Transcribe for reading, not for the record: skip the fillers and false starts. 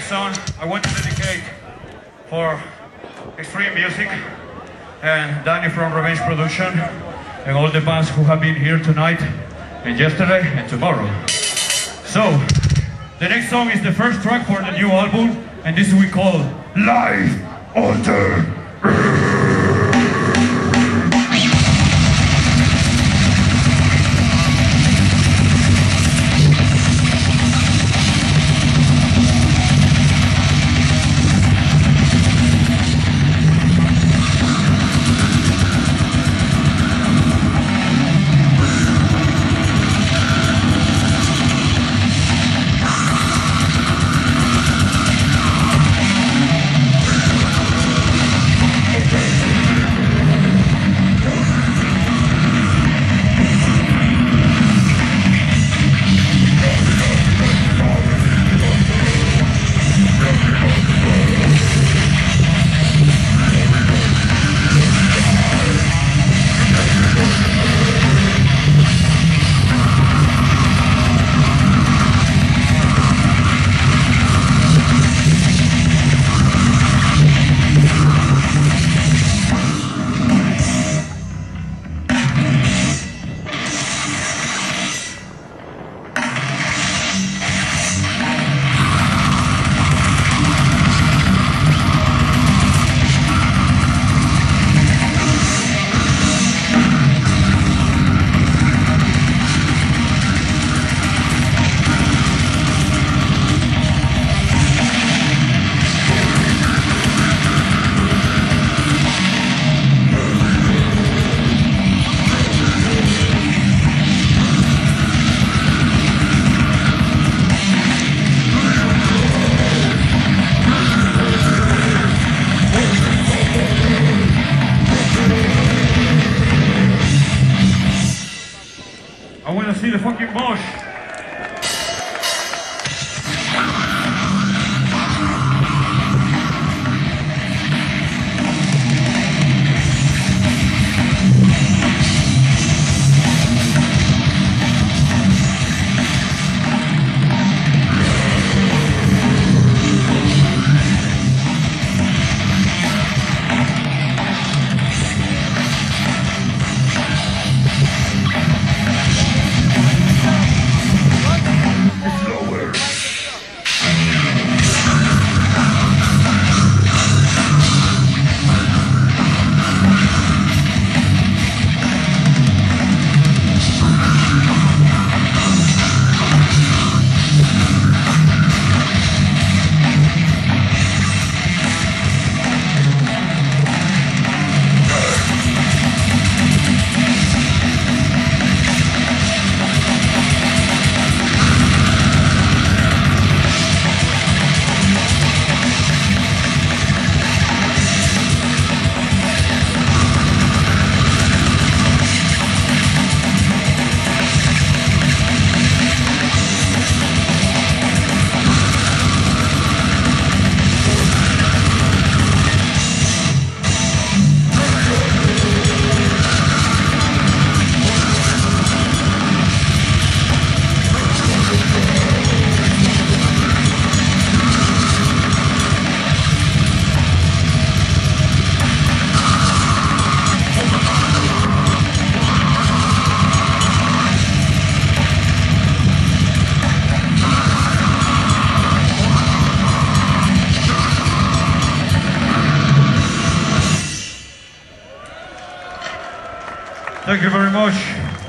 next song I want to dedicate for Extreme Music and Danny from Revenge Production and all the bands who have been here tonight and yesterday and tomorrow. So, the next song is the first track for the new album, and this we call Live Alter. I want to see the fucking mosh. Thank you very much.